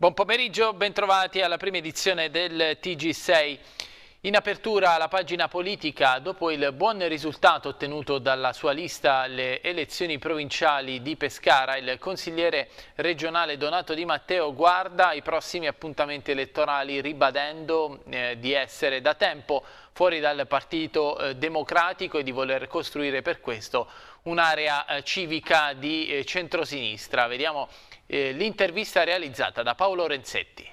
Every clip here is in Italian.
Buon pomeriggio, bentrovati alla prima edizione del TG6. In apertura la pagina politica, dopo il buon risultato ottenuto dalla sua lista alle elezioni provinciali di Pescara, il consigliere regionale Donato Di Matteo guarda ai prossimi appuntamenti elettorali ribadendo di essere da tempo fuori dal Partito Democratico e di voler costruire per questo un'area civica di centrosinistra. Vediamo l'intervista realizzata da Paolo Renzetti.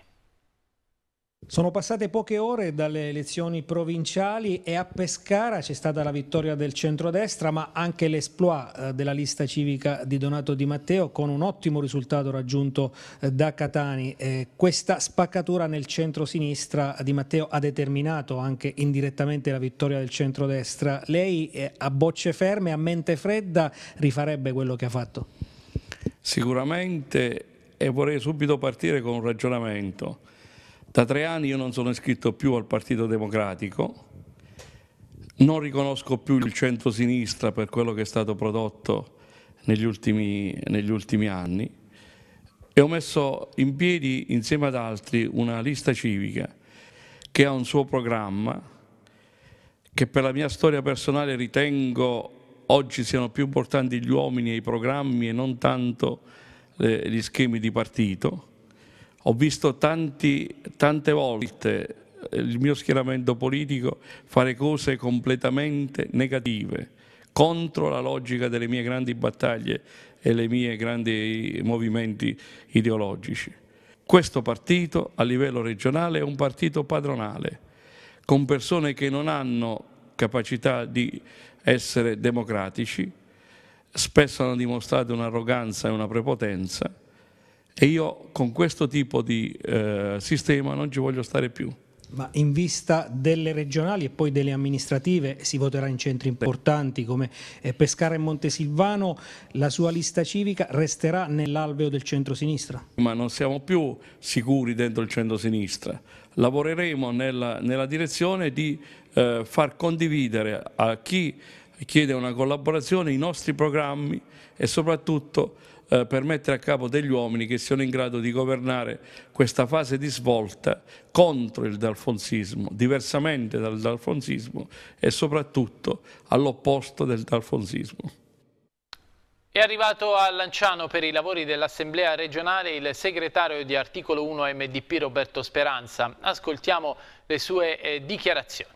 Sono passate poche ore dalle elezioni provinciali e a Pescara c'è stata la vittoria del centrodestra, ma anche l'esploit della lista civica di Donato Di Matteo con un ottimo risultato raggiunto da Catani. Questa spaccatura nel centro-sinistra Di Matteo ha determinato anche indirettamente la vittoria del centrodestra. Lei a bocce ferme, a mente fredda, rifarebbe quello che ha fatto? Sicuramente, e vorrei subito partire con un ragionamento. Da 3 anni io non sono iscritto più al Partito Democratico, non riconosco più il centro-sinistra per quello che è stato prodotto negli ultimi anni e ho messo in piedi insieme ad altri una lista civica che ha un suo programma che per la mia storia personale ritengo oggi siano più importanti gli uomini e i programmi e non tanto gli schemi di partito. Ho visto tante volte il mio schieramento politico fare cose completamente negative, contro la logica delle mie grandi battaglie e dei miei grandi movimenti ideologici. Questo partito a livello regionale è un partito padronale, con persone che non hanno capacità di essere democratici, spesso hanno dimostrato un'arroganza e una prepotenza, e io con questo tipo di sistema non ci voglio stare più. Ma in vista delle regionali e poi delle amministrative si voterà in centri importanti come Pescara e Montesilvano, la sua lista civica resterà nell'alveo del centro-sinistra? Ma non siamo più sicuri dentro il centro-sinistra, lavoreremo nella direzione di far condividere a chi chiede una collaborazione i nostri programmi e soprattutto per mettere a capo degli uomini che siano in grado di governare questa fase di svolta contro il dalfonsismo, diversamente dal dalfonsismo e soprattutto all'opposto del dalfonsismo. È arrivato a Lanciano per i lavori dell'Assemblea regionale il segretario di Articolo 1 MDP Roberto Speranza. Ascoltiamo le sue dichiarazioni.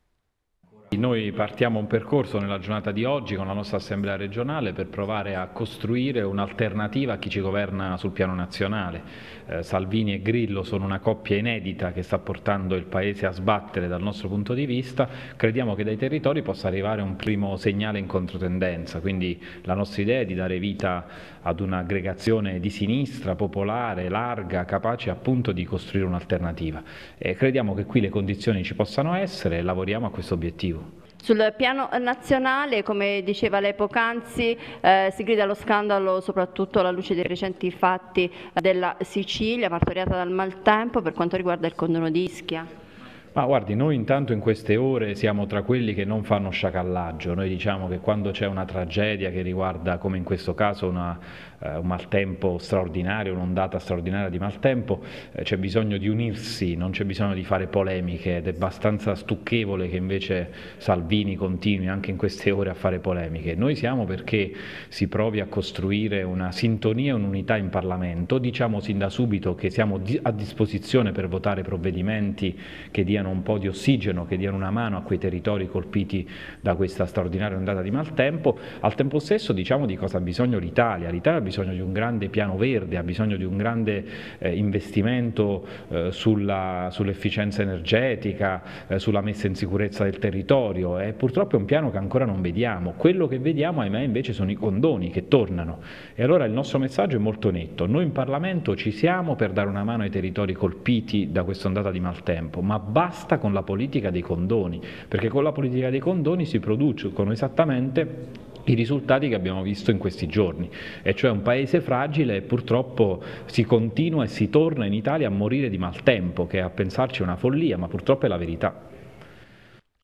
Noi partiamo un percorso nella giornata di oggi con la nostra Assemblea regionale per provare a costruire un'alternativa a chi ci governa sul piano nazionale. Salvini e Grillo sono una coppia inedita che sta portando il Paese a sbattere dal nostro punto di vista. Crediamo che dai territori possa arrivare un primo segnale in controtendenza, quindi la nostra idea è di dare vita ad un'aggregazione di sinistra, popolare, larga, capace appunto di costruire un'alternativa. Crediamo che qui le condizioni ci possano essere e lavoriamo a questo obiettivo. Sul piano nazionale, come diceva lei poc'anzi, si grida allo scandalo soprattutto alla luce dei recenti fatti della Sicilia, martoriata dal maltempo, per quanto riguarda il condono di Ischia. Ma guardi, noi intanto in queste ore siamo tra quelli che non fanno sciacallaggio. Noi diciamo che quando c'è una tragedia che riguarda, come in questo caso, un maltempo straordinario, un'ondata straordinaria di maltempo, c'è bisogno di unirsi, non c'è bisogno di fare polemiche, ed è abbastanza stucchevole che invece Salvini continui anche in queste ore a fare polemiche. Noi siamo perché si provi a costruire una sintonia e un'unità in Parlamento. Diciamo sin da subito che siamo a disposizione per votare provvedimenti che diano un po' di ossigeno, che diano una mano a quei territori colpiti da questa straordinaria ondata di maltempo. Al tempo stesso diciamo di cosa ha bisogno l'Italia. L'Italia ha bisogno di un grande piano verde, ha bisogno di un grande investimento sull'efficienza energetica, sulla messa in sicurezza del territorio. Purtroppo è un piano che ancora non vediamo. Quello che vediamo, ahimè, invece sono i condoni che tornano. E allora il nostro messaggio è molto netto. Noi in Parlamento ci siamo per dare una mano ai territori colpiti da questa ondata di maltempo, ma basta con la politica dei condoni, perché con la politica dei condoni si producono esattamente i risultati che abbiamo visto in questi giorni, e cioè un paese fragile, e purtroppo si continua e si torna in Italia a morire di maltempo, che a pensarci è una follia, ma purtroppo è la verità.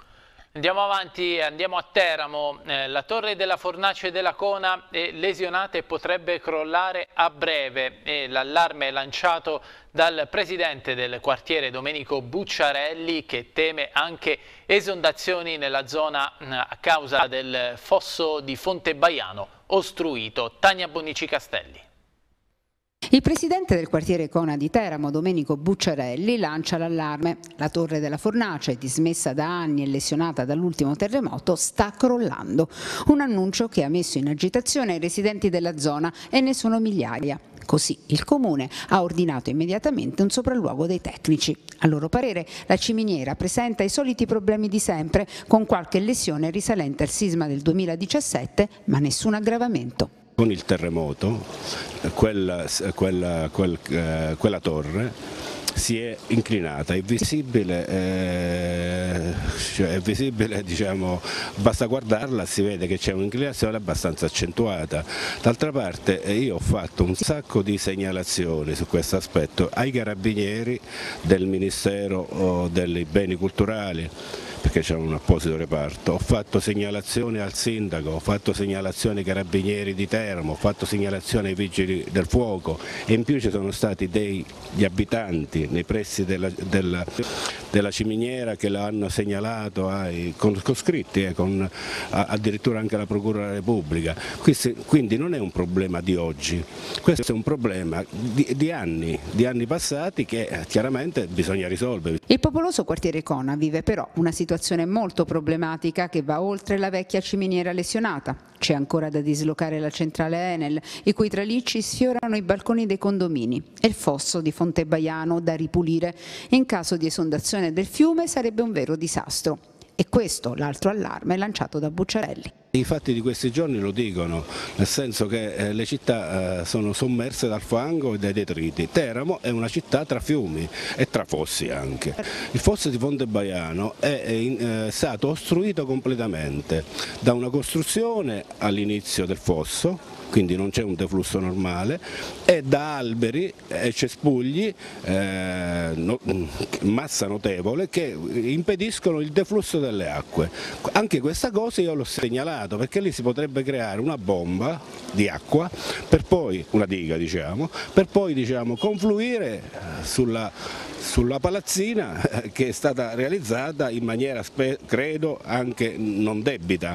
Andiamo avanti, andiamo a Teramo. La torre della fornace della Cona è lesionata e potrebbe crollare a breve. L'allarme è lanciato dal presidente del quartiere Domenico Bucciarelli, che teme anche esondazioni nella zona a causa del fosso di Fontebaiano ostruito. Tania Bonici Castelli. Il presidente del quartiere Cona di Teramo, Domenico Bucciarelli, lancia l'allarme. La torre della fornace, dismessa da anni e lesionata dall'ultimo terremoto, sta crollando. Un annuncio che ha messo in agitazione i residenti della zona, e ne sono migliaia. Così il Comune ha ordinato immediatamente un sopralluogo dei tecnici. A loro parere la ciminiera presenta i soliti problemi di sempre, con qualche lesione risalente al sisma del 2017, ma nessun aggravamento. Con il terremoto quella torre si è inclinata, è visibile, diciamo, basta guardarla, si vede che c'è un'inclinazione abbastanza accentuata. D'altra parte io ho fatto un sacco di segnalazioni su questo aspetto ai carabinieri del Ministero dei Beni Culturali, perché c'è un apposito reparto, ho fatto segnalazioni al sindaco, ho fatto segnalazioni ai carabinieri di Teramo, ho fatto segnalazioni ai vigili del fuoco, e in più ci sono stati degli abitanti nei pressi della ciminiera che l'hanno segnalato con scritti, addirittura anche alla Procura della Repubblica. Quindi non è un problema di oggi, questo è un problema di anni passati che chiaramente bisogna risolvere. Il popoloso quartiere Cona vive però una situazione molto problematica che va oltre la vecchia ciminiera lesionata. C'è ancora da dislocare la centrale Enel, i cui tralicci sfiorano i balconi dei condomini, e il fosso di Fontebaiano da ripulire. In caso di esondazione del fiume sarebbe un vero disastro. E questo l'altro allarme lanciato da Bucciarelli. I fatti di questi giorni lo dicono, nel senso che le città sono sommerse dal fango e dai detriti. Teramo è una città tra fiumi e tra fossi anche. Il fosso di Fontebaiano è stato ostruito completamente da una costruzione all'inizio del fosso, quindi non c'è un deflusso normale, e da alberi e cespugli, massa notevole, che impediscono il deflusso delle acque. Anche questa cosa io l'ho segnalato, perché lì si potrebbe creare una bomba di acqua, per poi, una diga diciamo, per poi confluire sulla palazzina che è stata realizzata in maniera, credo, anche non debita.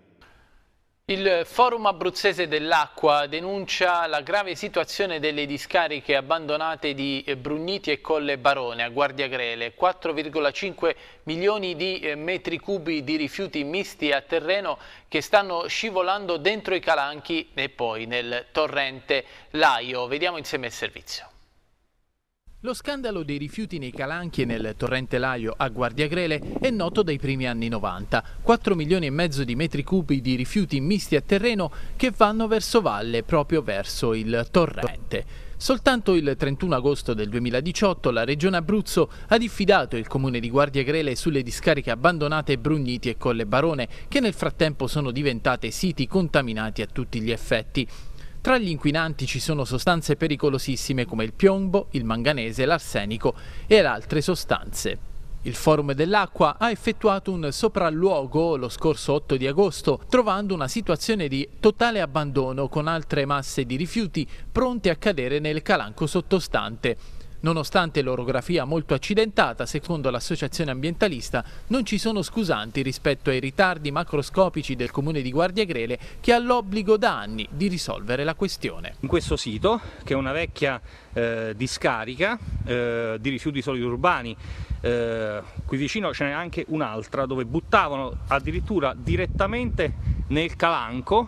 Il Forum Abruzzese dell'Acqua denuncia la grave situazione delle discariche abbandonate di Brugniti e Colle Barone a Guardiagrele. 4,5 milioni di metri cubi di rifiuti misti a terreno che stanno scivolando dentro i calanchi e poi nel torrente Laio. Vediamo insieme il servizio. Lo scandalo dei rifiuti nei calanchi e nel torrente Laio a Guardiagrele è noto dai primi anni 90. 4 milioni e mezzo di metri cubi di rifiuti misti a terreno che vanno verso valle, proprio verso il torrente. Soltanto il 31 agosto del 2018 la Regione Abruzzo ha diffidato il comune di Guardiagrele sulle discariche abbandonate Brugniti e Colle Barone, che nel frattempo sono diventate siti contaminati a tutti gli effetti. Tra gli inquinanti ci sono sostanze pericolosissime come il piombo, il manganese, l'arsenico e altre sostanze. Il Forum dell'Acqua ha effettuato un sopralluogo lo scorso 8 di agosto, trovando una situazione di totale abbandono con altre masse di rifiuti pronte a cadere nel calanco sottostante. Nonostante l'orografia molto accidentata, secondo l'associazione ambientalista, non ci sono scusanti rispetto ai ritardi macroscopici del comune di Guardiagrele, che ha l'obbligo da anni di risolvere la questione. In questo sito, che è una vecchia discarica di rifiuti solidi urbani, qui vicino ce n'è anche un'altra dove buttavano addirittura direttamente nel calanco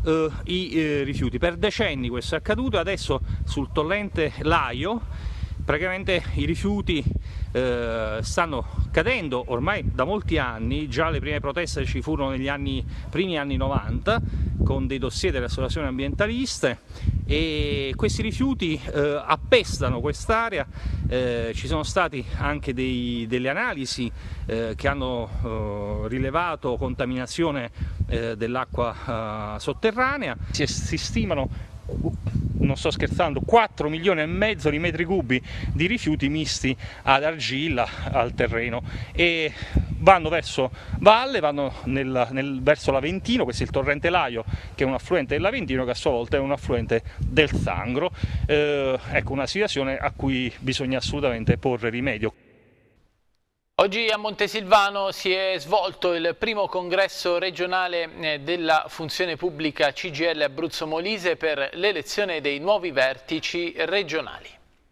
i rifiuti. Per decenni questo è accaduto, e adesso sul torrente Laio praticamente i rifiuti stanno cadendo ormai da molti anni. Già le prime proteste ci furono negli primi anni 90 con dei dossier delle associazioni ambientaliste, e questi rifiuti appestano quest'area. Ci sono stati anche delle analisi che hanno rilevato contaminazione dell'acqua sotterranea. Si stimano, non sto scherzando, 4 milioni e mezzo di metri cubi di rifiuti misti ad argilla al terreno, e vanno verso valle, vanno verso l'Aventino, questo è il torrente Laio, che è un affluente dell'Aventino, che a sua volta è un affluente del Sangro. Ecco, una situazione a cui bisogna assolutamente porre rimedio. Oggi a Montesilvano si è svolto il primo congresso regionale della funzione pubblica CGIL Abruzzo Molise per l'elezione dei nuovi vertici regionali.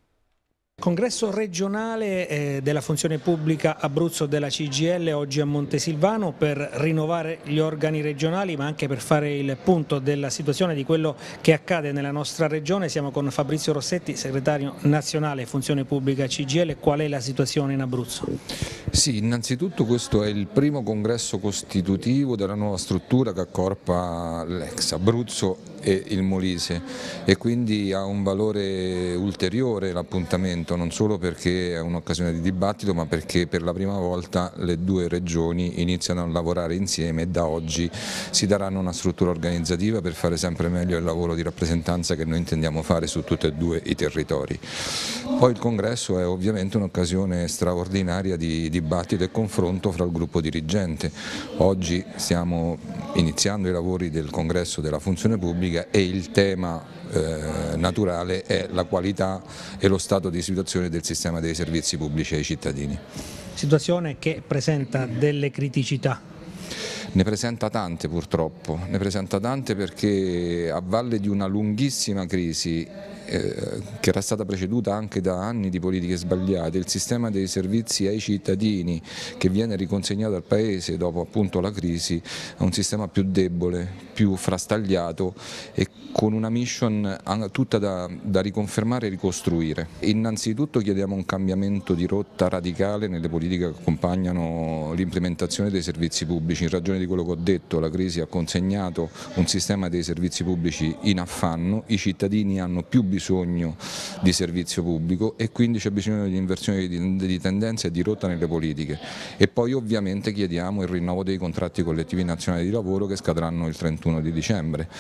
Congresso regionale della funzione pubblica Abruzzo della CGIL oggi a Montesilvano per rinnovare gli organi regionali, ma anche per fare il punto della situazione di quello che accade nella nostra regione. Siamo con Fabrizio Rossetti, segretario nazionale funzione pubblica CGIL. Qual è la situazione in Abruzzo? Sì, innanzitutto questo è il primo congresso costitutivo della nuova struttura che accorpa l'ex Abruzzo e il Molise, e quindi ha un valore ulteriore l'appuntamento, non solo perché è un'occasione di dibattito, ma perché per la prima volta le due regioni iniziano a lavorare insieme e da oggi si daranno una struttura organizzativa per fare sempre meglio il lavoro di rappresentanza che noi intendiamo fare su tutti e due i territori. Poi il congresso è ovviamente un'occasione straordinaria di dibattito e confronto fra il gruppo dirigente. Oggi stiamo iniziando i lavori del congresso della funzione pubblica e il tema naturale è la qualità e lo stato di situazione del sistema dei servizi pubblici ai cittadini. Situazione che presenta delle criticità. Ne presenta tante purtroppo, ne presenta tante perché a valle di una lunghissima crisi che era stata preceduta anche da anni di politiche sbagliate, il sistema dei servizi ai cittadini che viene riconsegnato al Paese dopo appunto la crisi è un sistema più debole, più frastagliato e con una mission tutta da riconfermare e ricostruire. Innanzitutto chiediamo un cambiamento di rotta radicale nelle politiche che accompagnano l'implementazione dei servizi pubblici. In ragione di quello che ho detto, la crisi ha consegnato un sistema dei servizi pubblici in affanno, i cittadini hanno più bisogno di servizio pubblico e quindi c'è bisogno di inversione di tendenze e di rotta nelle politiche. E poi ovviamente chiediamo il rinnovo dei contratti collettivi nazionali di lavoro che scadranno il 31 di dicembre.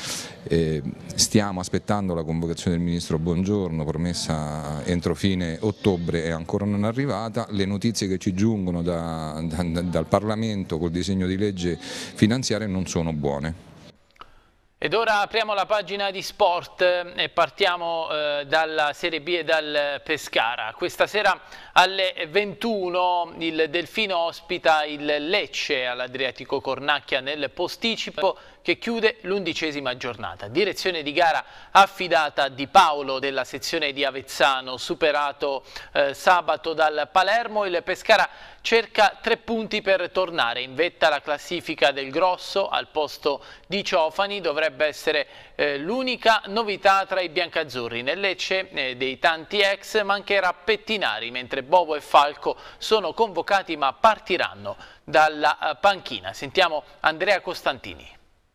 Stiamo aspettando la convocazione del Ministro Bongiorno, promessa entro fine ottobre, è ancora non arrivata. Le notizie che ci giungono dal Parlamento col disegno di legge finanziaria non sono buone. Ed ora apriamo la pagina di sport e partiamo dalla Serie B e dal Pescara. Questa sera alle 21 il Delfino ospita il Lecce all'Adriatico Cornacchia nel posticipo che chiude l'11ª giornata. Direzione di gara affidata a Di Paolo della sezione di Avezzano, superato sabato dal Palermo. Il Pescara cerca 3 punti per tornare in vetta alla classifica del Grosso al posto di Ciofani. Dovrebbe essere l'unica novità tra i biancazzurri. Nel Lecce dei tanti ex mancherà Pettinari, mentre Bovo e Falco sono convocati ma partiranno dalla panchina. Sentiamo Andrea Costantini.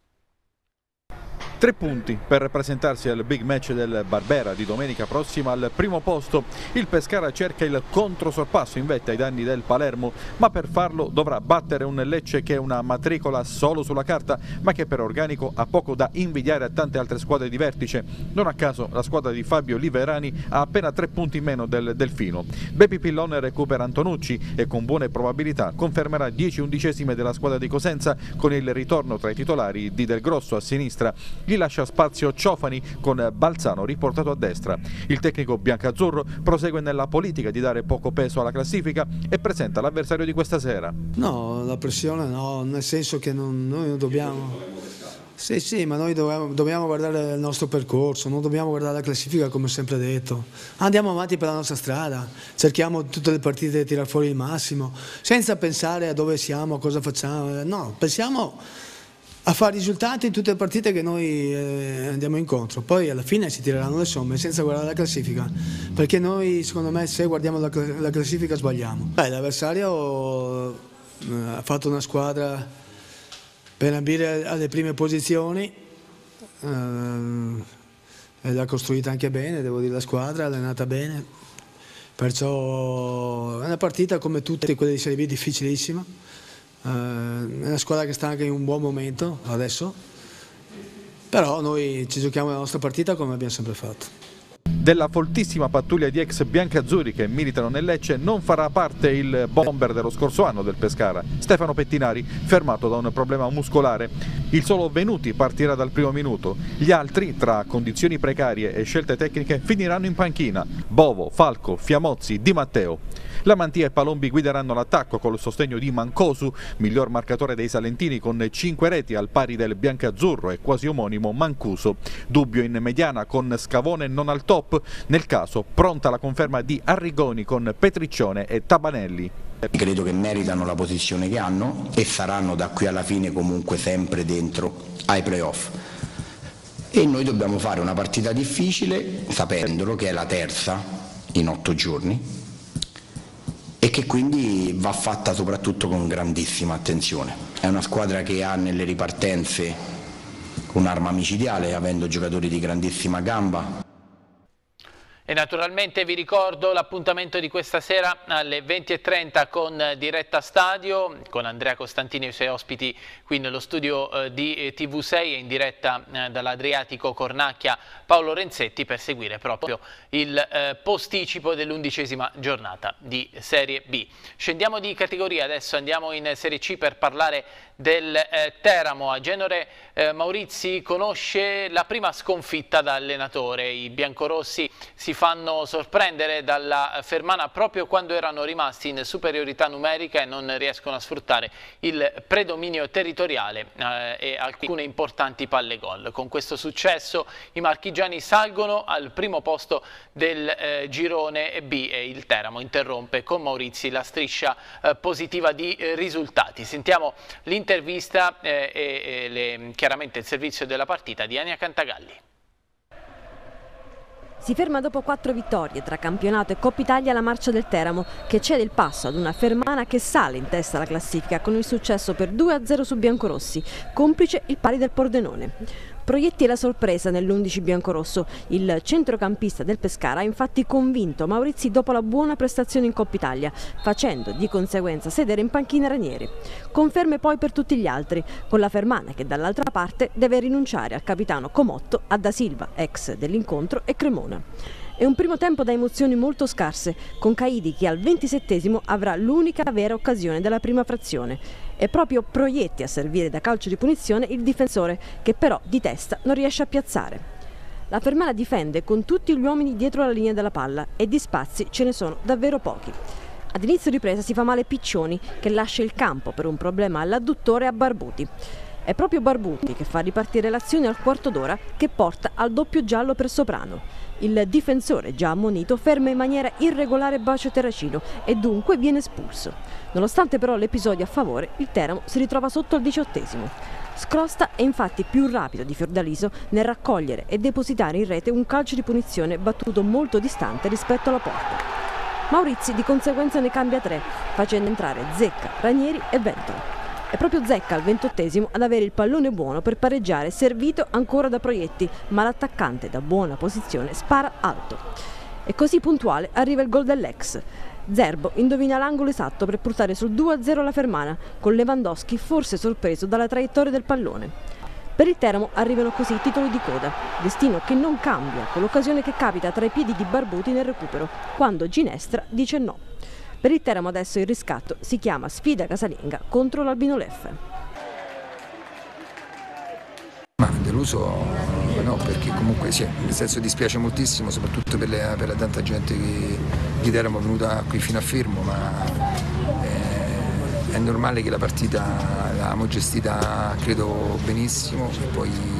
3 punti per presentarsi al big match del Barbera di domenica prossima al primo posto. Il Pescara cerca il controsorpasso in vetta ai danni del Palermo, ma per farlo dovrà battere un Lecce che è una matricola solo sulla carta, ma che per organico ha poco da invidiare a tante altre squadre di vertice. Non a caso la squadra di Fabio Liverani ha appena 3 punti in meno del Delfino. Bepi Pillone recupera Antonucci e con buone probabilità confermerà 10 undicesime della squadra di Cosenza con il ritorno tra i titolari di Del Grosso a sinistra. Gli lascia spazio Ciofani con Balzano riportato a destra. Il tecnico biancazzurro prosegue nella politica di dare poco peso alla classifica e presenta l'avversario di questa sera. No, la pressione no, nel senso che noi non dobbiamo... Sì, ma noi dobbiamo guardare il nostro percorso, non dobbiamo guardare la classifica come ho sempre detto. Andiamo avanti per la nostra strada, cerchiamo tutte le partite di tirare fuori il massimo, senza pensare a dove siamo, a cosa facciamo. No, pensiamo a fare risultati in tutte le partite che noi andiamo incontro. Poi alla fine si tireranno le somme senza guardare la classifica, perché noi secondo me se guardiamo la classifica sbagliamo. L'avversario ha fatto una squadra per ambire alle prime posizioni, e l'ha costruita anche bene, devo dire, la squadra è allenata bene, perciò è una partita come tutte quelle di Serie B difficilissima. È una squadra che sta anche in un buon momento adesso, però noi ci giochiamo la nostra partita come abbiamo sempre fatto. Della foltissima pattuglia di ex biancazzurri che militano nel Lecce non farà parte il bomber dello scorso anno del Pescara, Stefano Pettinari, fermato da un problema muscolare. Il solo Venuti partirà dal primo minuto. Gli altri, tra condizioni precarie e scelte tecniche, finiranno in panchina: Bovo, Falco, Fiamozzi, Di Matteo. La Mantia e Palombi guideranno l'attacco col sostegno di Mancosu, miglior marcatore dei salentini con 5 reti al pari del biancazzurro e quasi omonimo Mancuso. Dubbio in mediana con Scavone non al top, nel caso pronta la conferma di Arrigoni con Petriccione e Tabanelli. Credo che meritano la posizione che hanno e saranno da qui alla fine comunque sempre dentro ai playoff. E noi dobbiamo fare una partita difficile, sapendolo che è la terza in 8 giorni. E che quindi va fatta soprattutto con grandissima attenzione. È una squadra che ha nelle ripartenze un'arma micidiale, avendo giocatori di grandissima gamba. E naturalmente vi ricordo l'appuntamento di questa sera alle 20:30 con Diretta Stadio, con Andrea Costantini e i suoi ospiti qui nello studio di TV6 e in diretta dall'Adriatico Cornacchia Paolo Renzetti per seguire proprio il posticipo dell'11ª giornata di Serie B. Scendiamo di categoria, adesso andiamo in Serie C per parlare del Teramo. A Genore Maurizi conosce la prima sconfitta da allenatore. I biancorossi si fanno sorprendere dalla Fermana proprio quando erano rimasti in superiorità numerica e non riescono a sfruttare il predominio territoriale e alcune importanti palle gol. Con questo successo i marchigiani salgono al primo posto del girone B e il Teramo interrompe con Maurizi la striscia positiva di risultati. Sentiamo l'intervista e chiaramente il servizio della partita di Ania Cantagalli. Si ferma dopo 4 vittorie tra campionato e Coppa Italia la marcia del Teramo, che cede il passo ad una Fermana che sale in testa alla classifica con il successo per 2-0 su biancorossi, complice il pari del Pordenone. Proietti la sorpresa nell'11 biancorosso. Il centrocampista del Pescara ha infatti convinto Maurizi dopo la buona prestazione in Coppa Italia, facendo di conseguenza sedere in panchina Ranieri. Conferme poi per tutti gli altri, con la Fermana che dall'altra parte deve rinunciare al capitano Comotto, a Da Silva, ex dell'incontro, e Cremona. È un primo tempo da emozioni molto scarse, con Caidi che al 27esimo avrà l'unica vera occasione della prima frazione. È proprio Proietti a servire da calcio di punizione il difensore, che però di testa non riesce a piazzare. La Fermana difende con tutti gli uomini dietro la linea della palla e di spazi ce ne sono davvero pochi. Ad inizio ripresa si fa male Piccioni, che lascia il campo per un problema all'adduttore a Barbuti. È proprio Barbuti che fa ripartire l'azione al quarto d'ora, che porta al doppio giallo per Soprano. Il difensore, già ammonito, ferma in maniera irregolare Bacio Terracino e dunque viene espulso. Nonostante però l'episodio a favore, il Teramo si ritrova sotto al 18esimo. Scrosta è infatti più rapido di Fiordaliso nel raccogliere e depositare in rete un calcio di punizione battuto molto distante rispetto alla porta. Maurizi di conseguenza ne cambia 3, facendo entrare Zecca, Ranieri e Ventola. È proprio Zecca al 28esimo ad avere il pallone buono per pareggiare, servito ancora da Proietti, ma l'attaccante da buona posizione spara alto. E così puntuale arriva il gol dell'ex. Zerbo indovina l'angolo esatto per portare sul 2-0 la Fermana, con Lewandowski forse sorpreso dalla traiettoria del pallone. Per il Teramo arrivano così i titoli di coda, destino che non cambia con l'occasione che capita tra i piedi di Barbuti nel recupero, quando Ginestra dice no. Per il Teramo adesso il riscatto si chiama sfida casalinga contro l'Albino Leffe. Ma deluso no, perché comunque sì, nel senso dispiace moltissimo, soprattutto per la tanta gente che di Teramo è venuta qui fino a Fermo, ma è normale che la partita l'abbiamo gestita credo benissimo e poi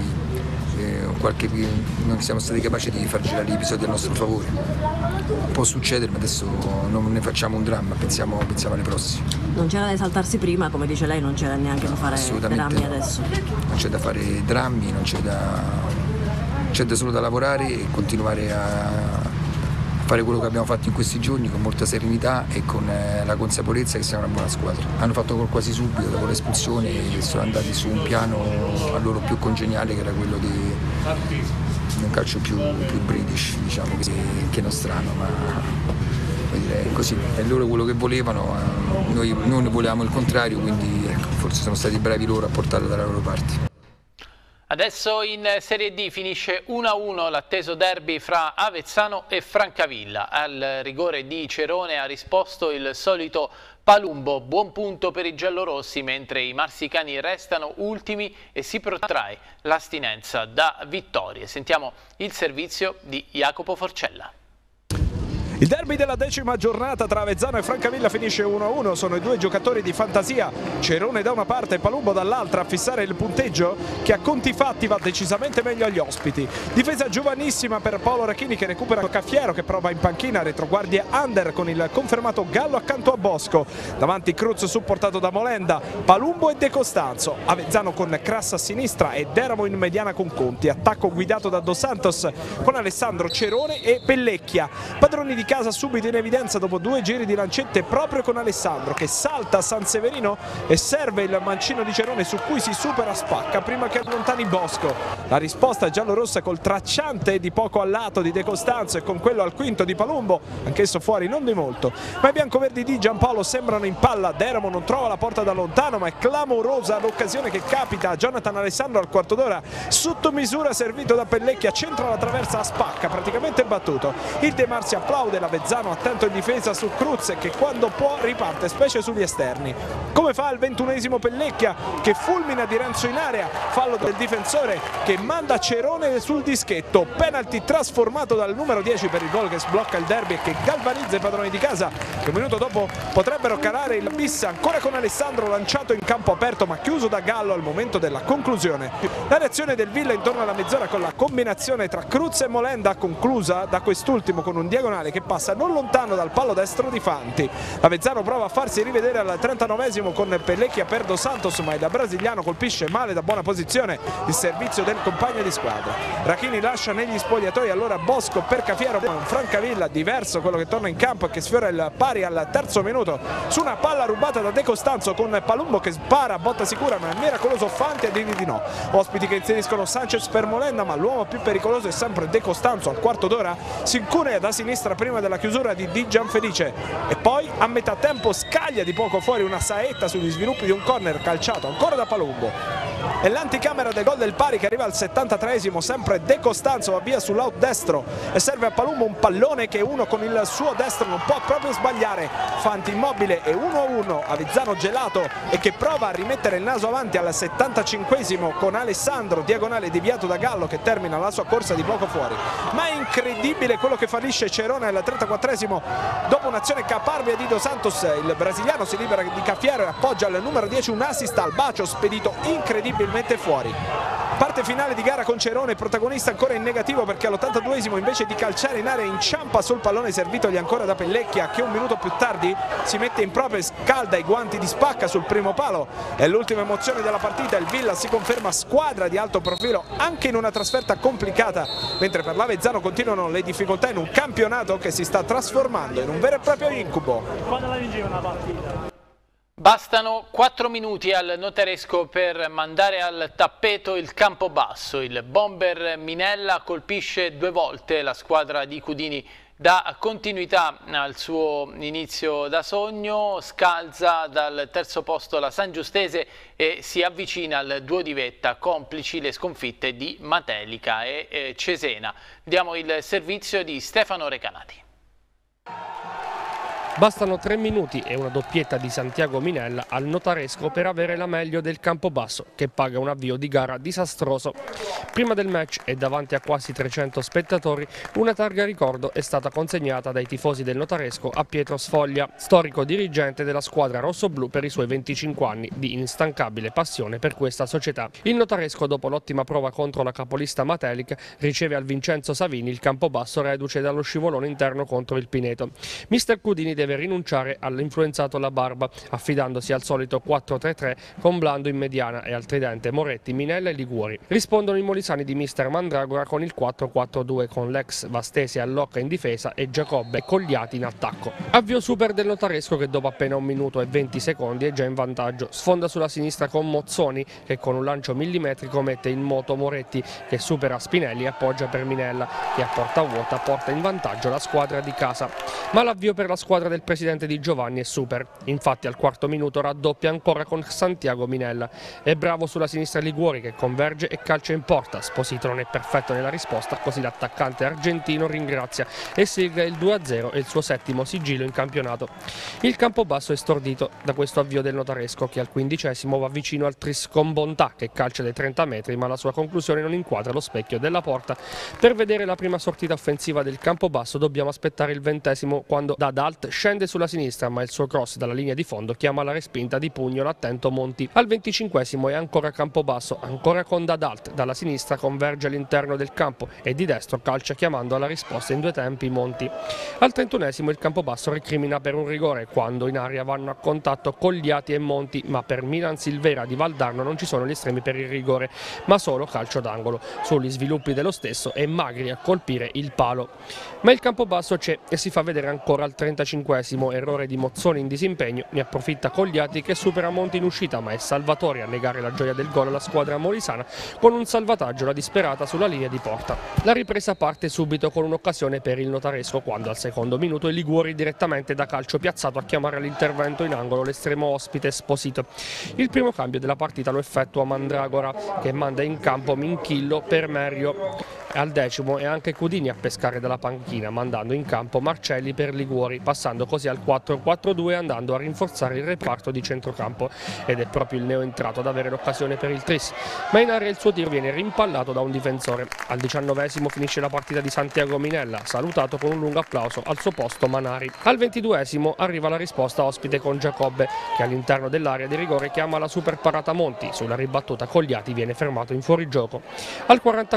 non siamo stati capaci di far girare gli episodi a nostro favore. Può succedere, ma adesso non ne facciamo un dramma, pensiamo alle prossime. Non c'era da esaltarsi prima, come dice lei, non c'era neanche da fare drammi adesso. Non c'è da fare drammi, c'è solo da lavorare e continuare a fare quello che abbiamo fatto in questi giorni con molta serenità e con la consapevolezza che siamo una buona squadra. Hanno fatto gol quasi subito dopo l'espulsione e sono andati su un piano a loro più congeniale, che era quello di un calcio più british, diciamo, che nostrano, ma è così, è loro quello che volevano, noi volevamo il contrario, quindi forse sono stati bravi loro a portarlo dalla loro parte. Adesso in Serie D finisce 1-1 l'atteso derby fra Avezzano e Francavilla. Al rigore di Cerone ha risposto il solito Palumbo, buon punto per i giallorossi, mentre i marsicani restano ultimi e si protrae l'astinenza da vittorie. Sentiamo il servizio di Jacopo Forcella. Il derby della 10ª giornata tra Avezzano e Francavilla finisce 1-1, sono i due giocatori di fantasia, Cerone da una parte e Palumbo dall'altra a fissare il punteggio che a conti fatti va decisamente meglio agli ospiti. Difesa giovanissima per Paolo Rachini che recupera Caffiero che prova in panchina, retroguardia under con il confermato Gallo accanto a Bosco, davanti Cruz supportato da Molenda, Palumbo e De Costanzo, Avezzano con Crassa a sinistra e Deramo in mediana con Conti, attacco guidato da Dos Santos con Alessandro, Cerone e Pellecchia, padroni di casa subito in evidenza dopo 2 giri di lancette proprio con Alessandro che salta a San Severino e serve il mancino di Cerone su cui si supera Spacca prima che allontani Bosco. La risposta è giallorossa col tracciante di poco a lato di De Costanzo e con quello al quinto di Palumbo, anch'esso fuori non di molto, ma i biancoverdi di Giampaolo sembrano in palla, Deramo non trova la porta da lontano ma è clamorosa l'occasione che capita a Jonathan Alessandro al quarto d'ora, sotto misura servito da Pellecchia, centra la traversa a Spacca, praticamente battuto, il De Marsi applaude, l'Avezzano attento in difesa su Cruz che quando può riparte specie sugli esterni. Come fa il 21esimo Pellecchia che fulmina di Renzo in area, fallo del difensore che manda Cerone sul dischetto, penalty trasformato dal numero 10 per il gol che sblocca il derby e che galvanizza i padroni di casa che un minuto dopo potrebbero calare il bis ancora con Alessandro lanciato in campo aperto ma chiuso da Gallo al momento della conclusione. La reazione del Villa intorno alla mezz'ora con la combinazione tra Cruz e Molenda conclusa da quest'ultimo con un diagonale che passa non lontano dal palo destro di Fanti. Avezzano prova a farsi rivedere al 39esimo con Pellecchia per Dos Santos ma il brasiliano colpisce male da buona posizione il servizio del compagno di squadra. Rachini lascia negli spogliatoi allora Bosco per Cafiero, ma un Francavilla diverso quello che torna in campo e che sfiora il pari al terzo minuto su una palla rubata da De Costanzo con Palumbo che spara a botta sicura ma è miracoloso Fanti a dirgli di no. Ospiti che inseriscono Sanchez per Molenda ma l'uomo più pericoloso è sempre De Costanzo al quarto d'ora, si incunea da sinistra prima della chiusura di Gianfelice e poi a metà tempo scaglia di poco fuori una saetta sugli sviluppi di un corner calciato ancora da Palumbo. E l'anticamera del gol del pari che arriva al 73esimo, sempre De Costanzo va via sull'out destro e serve a Palumbo un pallone che uno con il suo destro non può proprio sbagliare. Fanti immobile e 1-1, Avezzano gelato e che prova a rimettere il naso avanti al 75esimo con Alessandro, diagonale deviato da Gallo che termina la sua corsa di poco fuori. Ma è incredibile quello che fallisce Cerone al 34esimo dopo un'azione caparbia di Dos Santos, il brasiliano si libera di Caffiero e appoggia al numero 10 un assist al bacio spedito incredibilmente fuori. Parte finale di gara con Cerone, protagonista ancora in negativo perché all'82esimo invece di calciare in area inciampa sul pallone servitogli ancora da Pellecchia che un minuto più tardi si mette in proprio e scalda i guanti di Spacca sul primo palo. È l'ultima emozione della partita, il Villa si conferma squadra di alto profilo anche in una trasferta complicata, mentre per l'Avezzano continuano le difficoltà in un campionato che si sta trasformando in un vero e proprio incubo. Quando la vince una partita? Bastano 4 minuti al Notaresco per mandare al tappeto il Campobasso. Il bomber Minella colpisce 2 volte la squadra di Cudini, dà continuità al suo inizio da sogno, scalza dal terzo posto la San Giustese e si avvicina al duo di vetta, complici le sconfitte di Matelica e Cesena. Diamo il servizio di Stefano Recanati. Bastano 3 minuti e una doppietta di Santiago Minella al Notaresco per avere la meglio del Campobasso, che paga un avvio di gara disastroso. Prima del match e davanti a quasi 300 spettatori, una targa ricordo è stata consegnata dai tifosi del Notaresco a Pietro Sfoglia, storico dirigente della squadra rossoblù per i suoi 25 anni di instancabile passione per questa società. Il Notaresco, dopo l'ottima prova contro la capolista Matelica, riceve al Vincenzo Savini il Campobasso reduce dallo scivolone interno contro il Pineto. Mister Cudini deve rinunciare all'influenzato La Barba, affidandosi al solito 4-3-3 con Blando in mediana e al tridente Moretti, Minella e Liguori. Rispondono i molisani di mister Mandragora con il 4-4-2 con l'ex Vastese a Locca in difesa e Giacobbe e Cogliati in attacco. Avvio super del Notaresco che dopo appena 1 minuto e 20 secondi è già in vantaggio. Sfonda sulla sinistra con Mozzoni che con un lancio millimetrico mette in moto Moretti che supera Spinelli e appoggia per Minella che a porta vuota porta in vantaggio la squadra di casa. Ma l'avvio per la squadra del presidente Di Giovanni è super. Infatti al 4° minuto raddoppia ancora con Santiago Minella. È bravo sulla sinistra Liguori che converge e calcia in porta. Sposito non è perfetto nella risposta, così l'attaccante argentino ringrazia e sigla il 2-0 e il suo 7° sigillo in campionato. Il Campobasso è stordito da questo avvio del Notaresco che al 15° va vicino al tris con Bontà che calcia dai 30 metri ma la sua conclusione non inquadra lo specchio della porta. Per vedere la prima sortita offensiva del Campobasso dobbiamo aspettare il 20° quando Dadalt scende sulla sinistra ma il suo cross dalla linea di fondo chiama la respinta di pugno l'attento Monti. Al 25° è ancora Campobasso, ancora con Dadalt, dalla sinistra converge all'interno del campo e di destro calcia chiamando alla risposta in 2 tempi Monti. Al 31° il Campobasso recrimina per un rigore quando in aria vanno a contatto Cogliati e Monti, ma per Milan Silvera di Valdarno non ci sono gli estremi per il rigore, ma solo calcio d'angolo. Sugli sviluppi dello stesso è Magri a colpire il palo. Ma il Campobasso c'è e si fa vedere ancora al 35°, errore di Mozzoni in disimpegno, ne approfitta Cogliati che supera Monti in uscita, ma è Salvatore a negare la gioia del gol alla squadra molisana con un salvataggio alla disperata sulla linea di porta. La ripresa parte subito con un'occasione per il Notaresco quando al 2° minuto è Liguori direttamente da calcio piazzato a chiamare all'intervento in angolo l'estremo ospite Esposito. Il primo cambio della partita lo effettua Mandragora che manda in campo Minchillo per Merio. Al 10° è anche Cudini a pescare dalla panchina mandando in campo Marcelli per Liguori, passando così al 4-4-2 andando a rinforzare il reparto di centrocampo ed è proprio il neoentrato ad avere l'occasione per il tris, ma in area il suo tiro viene rimpallato da un difensore. Al 19° finisce la partita di Santiago Minella, salutato con un lungo applauso al suo posto Manari. Al 22° arriva la risposta ospite con Giacobbe che all'interno dell'area di rigore chiama la super parata Monti, sulla ribattuta Cogliati viene fermato in fuorigioco. Al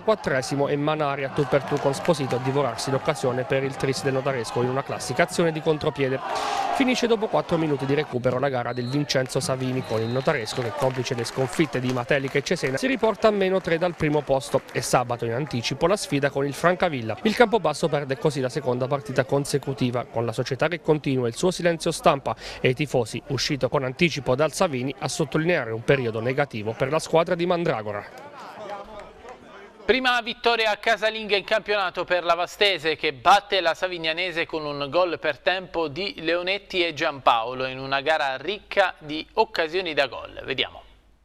44° è Manari a tu per tu con Sposito a divorarsi l'occasione per il tris del Notaresco in una classica azione di contropiede. Finisce dopo 4 minuti di recupero la gara del Vincenzo Savini con il Notaresco che complice le sconfitte di Matelica e Cesena si riporta a -3 dal primo posto e sabato in anticipo la sfida con il Francavilla. Il Campobasso perde così la 2ª partita consecutiva con la società che continua il suo silenzio stampa e i tifosi uscito con anticipo dal Savini a sottolineare un periodo negativo per la squadra di Mandragora. Prima vittoria casalinga in campionato per la Vastese che batte la Savignanese con un gol per tempo di Leonetti e Giampaolo in una gara ricca di occasioni da gol. Vediamo.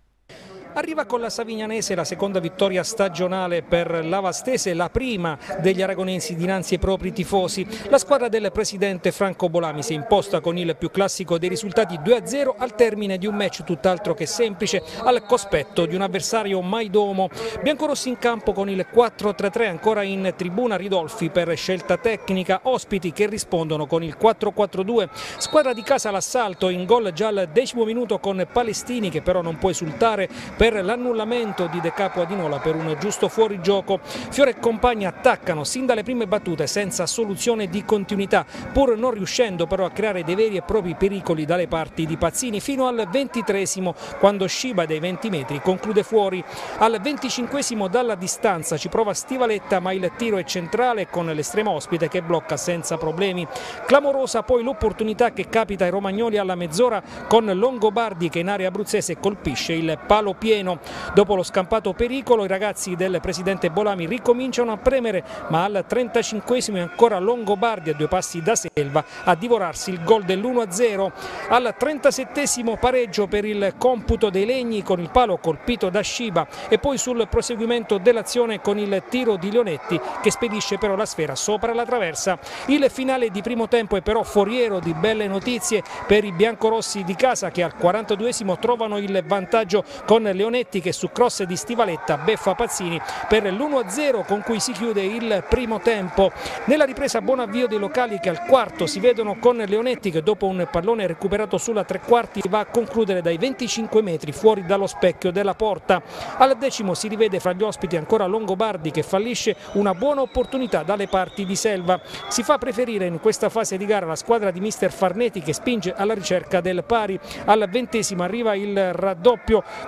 Arriva con la Savignanese la 2ª vittoria stagionale per la Vastese, la prima degli aragonesi dinanzi ai propri tifosi. La squadra del presidente Franco Bolami si è imposta con il più classico dei risultati 2-0 al termine di un match tutt'altro che semplice al cospetto di un avversario maidomo. Biancorossi in campo con il 4-3-3, ancora in tribuna Ridolfi per scelta tecnica, ospiti che rispondono con il 4-4-2. Squadra di casa all'assalto, in gol già al 10° minuto con Palestini che però non può esultare per l'annullamento di De Capo Adinola per un giusto fuorigioco. Fiore e compagni attaccano sin dalle prime battute senza soluzione di continuità, pur non riuscendo però a creare dei veri e propri pericoli dalle parti di Pazzini fino al 23° quando Sciba dai 20 metri conclude fuori. Al 25° dalla distanza ci prova Stivaletta ma il tiro è centrale con l'estremo ospite che blocca senza problemi. Clamorosa poi l'opportunità che capita ai romagnoli alla mezz'ora con Longobardi che in area abruzzese colpisce il palo pieno. Dopo lo scampato pericolo i ragazzi del presidente Bolami ricominciano a premere ma al 35° è ancora Longobardi a 2 passi da Selva a divorarsi il gol dell'1-0. Al 37° pareggio per il computo dei Legni con il palo colpito da Sciba e poi sul proseguimento dell'azione con il tiro di Leonetti che spedisce però la sfera sopra la traversa. Il finale di primo tempo è però foriero di belle notizie per i biancorossi di casa che al 42° trovano il vantaggio con Leonetti che su cross di Stivaletta beffa Pazzini per l'1-0 con cui si chiude il primo tempo. Nella ripresa buon avvio dei locali che al 4° si vedono con Leonetti che dopo un pallone recuperato sulla 3/4 va a concludere dai 25 metri fuori dallo specchio della porta. Al 10° si rivede fra gli ospiti ancora Longobardi che fallisce una buona opportunità dalle parti di Selva. Si fa preferire in questa fase di gara la squadra di mister Farneti che spinge alla ricerca del pari. Al 20° arriva il raddoppio con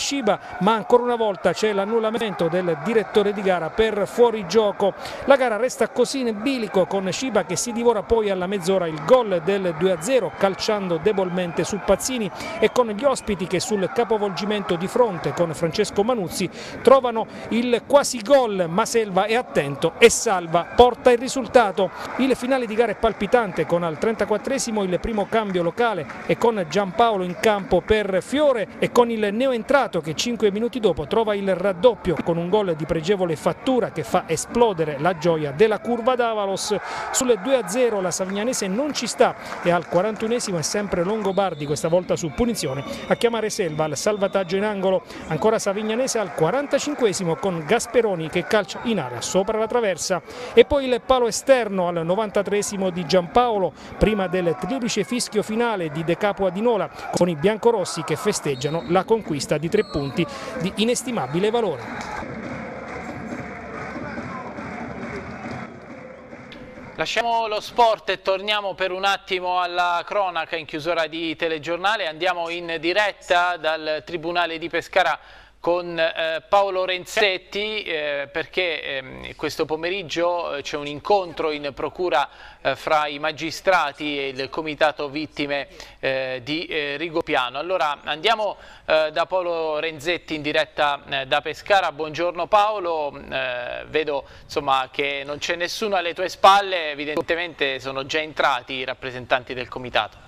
Sciba, ma ancora una volta c'è l'annullamento del direttore di gara per fuorigioco. La gara resta così in bilico, con Sciba che si divora poi alla mezz'ora il gol del 2-0 calciando debolmente su Pazzini, e con gli ospiti che sul capovolgimento di fronte con Francesco Manuzzi trovano il quasi gol, ma Selva è attento e salva, porta il risultato. Il finale di gara è palpitante, con al 34esimo il primo cambio locale e con Giampaolo in campo per Fiore, e con il neoentrato che 5 minuti dopo trova il raddoppio con un gol di pregevole fattura che fa esplodere la gioia della curva d'Avalos. Sul 2-0 la Savignanese non ci sta e al 41esimo è sempre Longobardi, questa volta su punizione, a chiamare Selva al salvataggio in angolo. Ancora Savignanese al 45esimo con Gasperoni che calcia in area sopra la traversa, e poi il palo esterno al 93esimo di Giampaolo prima del triplice fischio finale di De Capo Adinola, con i biancorossi che festeggiano la conquista di 3 punti di inestimabile valore. Lasciamo lo sport e torniamo per un attimo alla cronaca in chiusura di telegiornale. Andiamo in diretta dal Tribunale di Pescara con Paolo Renzetti perché questo pomeriggio c'è un incontro in procura fra i magistrati e il comitato vittime di Rigopiano. Allora andiamo da Paolo Renzetti in diretta da Pescara. Buongiorno Paolo, vedo insomma che non c'è nessuno alle tue spalle, evidentemente sono già entrati i rappresentanti del comitato.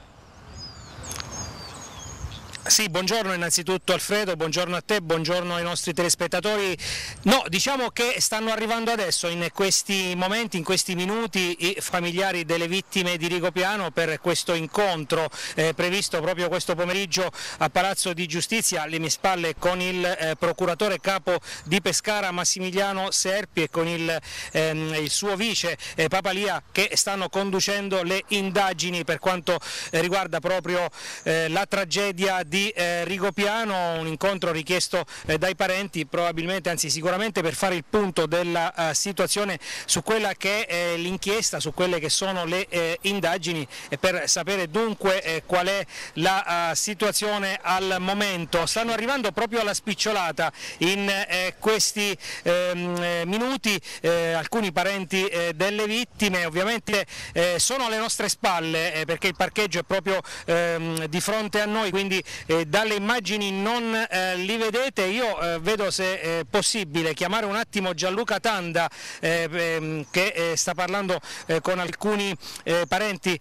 Sì, buongiorno innanzitutto Alfredo, buongiorno a te, buongiorno ai nostri telespettatori. No, diciamo che stanno arrivando adesso, in questi momenti, in questi minuti, i familiari delle vittime di Rigopiano per questo incontro previsto proprio questo pomeriggio a Palazzo di Giustizia, alle mie spalle con il procuratore capo di Pescara Massimiliano Serpi e con il suo vice Papalia, che stanno conducendo le indagini per quanto riguarda proprio la tragedia di Rigopiano, un incontro richiesto dai parenti probabilmente, anzi sicuramente per fare il punto della situazione su quella che è l'inchiesta, su quelle che sono le indagini e per sapere dunque qual è la situazione al momento. Stanno arrivando proprio alla spicciolata in questi minuti alcuni parenti delle vittime, ovviamente sono alle nostre spalle perché il parcheggio è proprio di fronte a noi, quindi dalle immagini non li vedete. Io vedo, se è possibile, chiamare un attimo Gianluca Tanda che sta parlando con alcuni parenti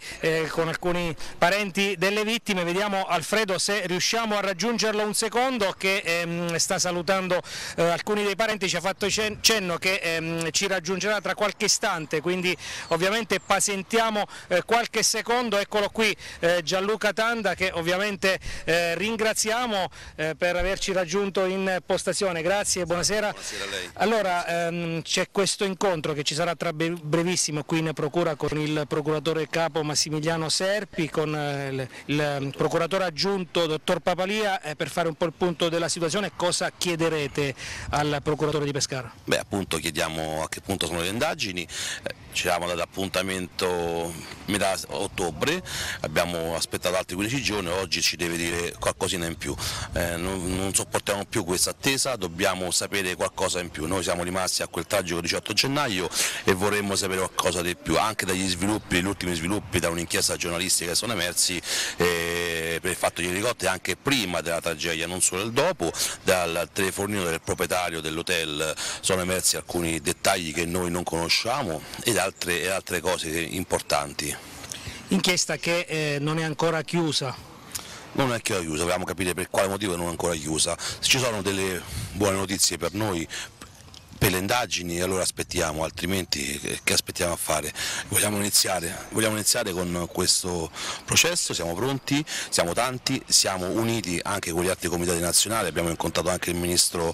delle vittime. Vediamo Alfredo se riusciamo a raggiungerlo un secondo, che sta salutando alcuni dei parenti, ci ha fatto cenno che ci raggiungerà tra qualche istante, quindi ovviamente pazientiamo qualche secondo. Eccolo qui Gianluca Tanda, che ovviamente ringraziamo per averci raggiunto in postazione. Grazie, buonasera. Buonasera a lei. Allora, c'è questo incontro che ci sarà tra brevissimo qui in procura con il procuratore capo Massimiliano Serpi, con il procuratore aggiunto dottor Papalia, per fare un po' il punto della situazione. Cosa chiederete al procuratore di Pescara? Beh, appunto chiediamo a che punto sono le indagini. Ci eravamo dato appuntamento metà ottobre, abbiamo aspettato altri 15 giorni, oggi ci deve dire qualcosina in più. Non sopportiamo più questa attesa, dobbiamo sapere qualcosa in più. Noi siamo rimasti a quel tragico 18 gennaio e vorremmo sapere qualcosa di più, anche dagli sviluppi, gli ultimi sviluppi da un'inchiesta giornalistica che sono emersi per il fatto di elicotteri anche prima della tragedia, non solo il dopo. Dal telefonino del proprietario dell'hotel sono emersi alcuni dettagli che noi non conosciamo ed altre cose importanti. Inchiesta che non è ancora chiusa. Non è ancora chiusa, dobbiamo capire per quale motivo non è ancora chiusa. Se ci sono delle buone notizie per noi, per le indagini, allora aspettiamo, altrimenti che aspettiamo a fare? Vogliamo iniziare con questo processo, siamo pronti, siamo tanti, siamo uniti anche con gli altri comitati nazionali, abbiamo incontrato anche il Ministro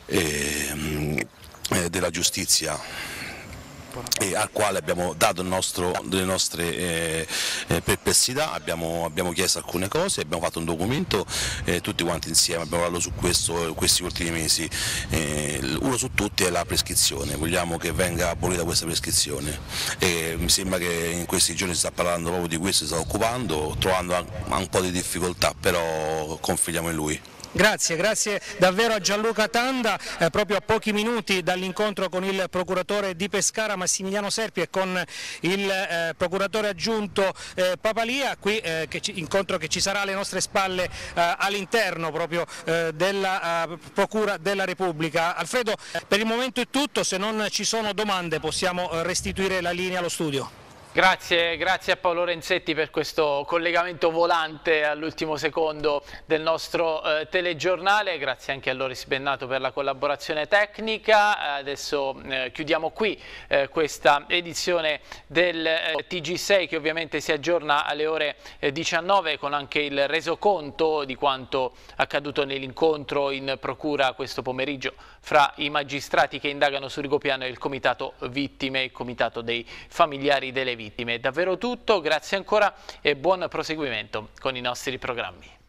della Giustizia, al quale abbiamo dato delle nostre perplessità, abbiamo chiesto alcune cose, abbiamo fatto un documento tutti quanti insieme, abbiamo lavorato su questo questi ultimi mesi. Uno su tutti è la prescrizione, vogliamo che venga abolita questa prescrizione e mi sembra che in questi giorni si sta parlando proprio di questo, si sta occupando, trovando un po' di difficoltà, però confidiamo in lui. Grazie davvero a Gianluca Tanda, proprio a pochi minuti dall'incontro con il procuratore di Pescara Massimiliano Serpi e con il procuratore aggiunto Papalia, qui incontro che ci sarà alle nostre spalle all'interno proprio della Procura della Repubblica. Alfredo, per il momento è tutto, se non ci sono domande possiamo restituire la linea allo studio. Grazie a Paolo Renzetti per questo collegamento volante all'ultimo secondo del nostro telegiornale, grazie anche a Loris Bennato per la collaborazione tecnica. Adesso chiudiamo qui questa edizione del TG6 che ovviamente si aggiorna alle ore 19 con anche il resoconto di quanto accaduto nell'incontro in procura questo pomeriggio fra i magistrati che indagano su Rigopiano e il comitato vittime, il comitato dei familiari delle vittime. È davvero tutto, grazie ancora e buon proseguimento con i nostri programmi.